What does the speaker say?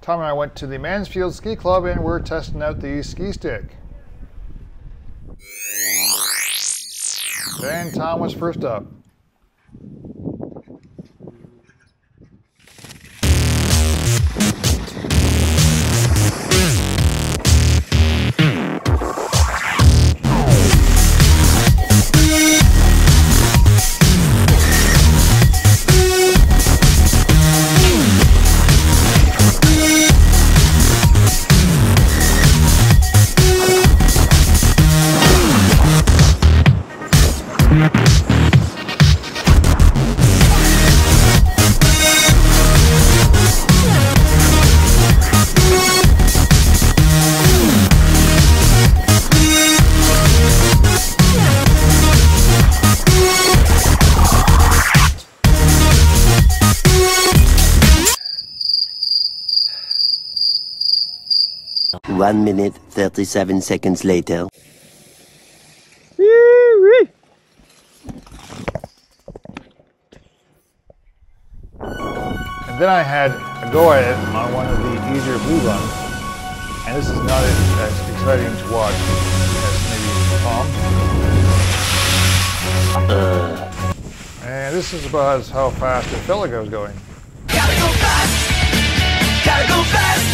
Tom and I went to the Mansfields Ski Club and we're testing out the ski stick. And Tom was first up. One minute, 37 seconds later. And then I had a go at it on one of the easier blue runs. And this is not as exciting to watch as maybe Tom. And this is about how fast it felt like I was going. Gotta go fast! Gotta go fast!